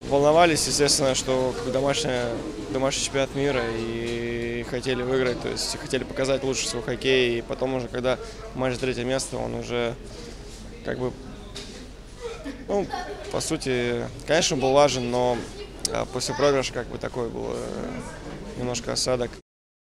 волновались, естественно, что домашний чемпионат мира и хотели выиграть, то есть хотели показать лучше свой хоккей. И потом уже, когда матч за третье место, он уже как бы, ну, по сути, конечно, был важен, но после проигрыша как бы такой был немножко осадок.